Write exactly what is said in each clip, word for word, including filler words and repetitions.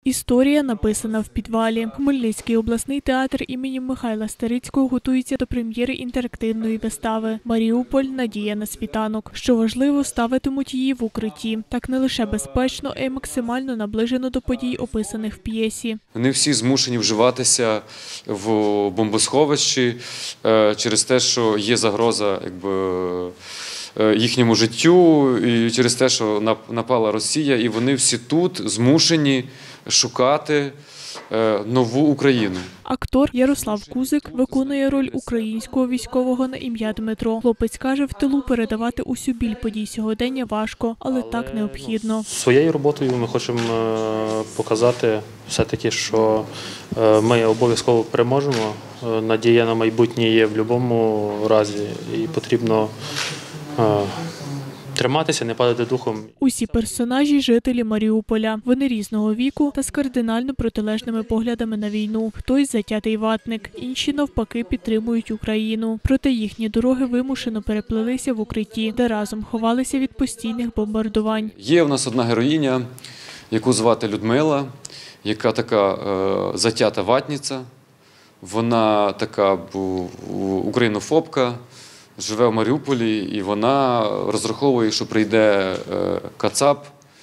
Історія написана в підвалі. Хмельницький обласний театр імені Михайла Старицького готується до прем'єри інтерактивної вистави «Маріуполь. Надія на світанок». Що важливо, ставитимуть її в укритті. Так не лише безпечно, а й максимально наближено до подій, описаних в п'єсі. Вони всі змушені вживатися в бомбосховищі через те, що є загроза, якби, їхньому життю, і через те, що напала Росія, і вони всі тут змушені шукати нову Україну. Актор Ярослав Кузик виконує роль українського військового на ім'я Дмитро. Хлопець каже, в тилу передавати усю біль подій сьогодення важко, але так необхідно. Своєю роботою ми хочемо показати все-таки, що ми обов'язково переможемо. Надія на майбутнє є в будь-якому разі і потрібно триматися, не падати духом. Усі персонажі – жителі Маріуполя. Вони різного віку та з кардинально протилежними поглядами на війну. Хтось – затятий ватник, інші, навпаки, підтримують Україну. Проте їхні дороги вимушено переплелися в укритті, де разом ховалися від постійних бомбардувань. Є у нас одна героїня, яку звати Людмила, яка така е, затята ватниця. Вона така українофобка. Живе в Маріуполі, і вона розраховує, що прийде кацап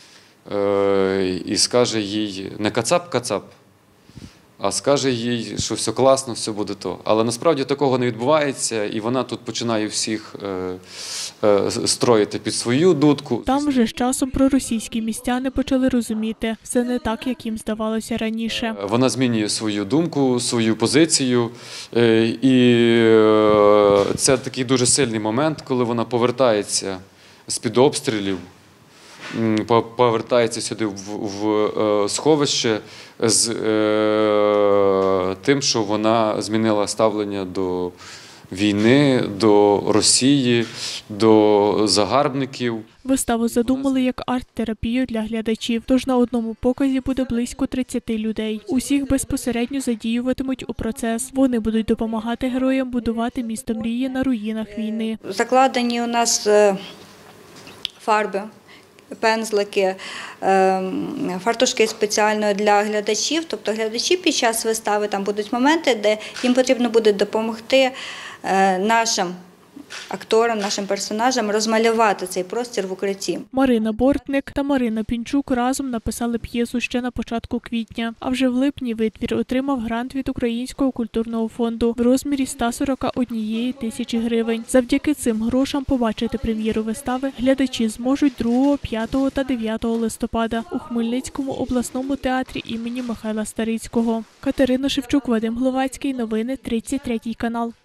і скаже їй, не кацап-кацап, а скаже їй, що все класно, все буде то. Але насправді такого не відбувається, і вона тут починає всіх строїти під свою дудку. Там вже з часом проросійські містяни почали розуміти, все не так, як їм здавалося раніше. Вона змінює свою думку, свою позицію, і це такий дуже сильний момент, коли вона повертається з-під обстрілів, повертається сюди в сховище з тим, що вона змінила ставлення до війни, до Росії, до загарбників. Виставу задумали як арт-терапію для глядачів, тож на одному показі буде близько тридцяти людей. Усіх безпосередньо задіюватимуть у процес. Вони будуть допомагати героям будувати місто мрії на руїнах війни. Закладені у нас фарби, пензлики, фартушки спеціально для глядачів. Тобто глядачі під час вистави, там будуть моменти, де їм потрібно буде допомогти нашим акторам, нашим персонажам розмалювати цей простір в укритті. Марина Бортник та Марина Пінчук разом написали п'єсу ще на початку квітня. А вже в липні витвір отримав грант від Українського культурного фонду в розмірі ста сорока однієї тисячі гривень. Завдяки цим грошам побачити прем'єру вистави глядачі зможуть другого, п'ятого та дев'ятого листопада у Хмельницькому обласному театрі імені Михайла Старицького. Катерина Шевчук, Вадим Гловацький. Новини тридцять третій канал.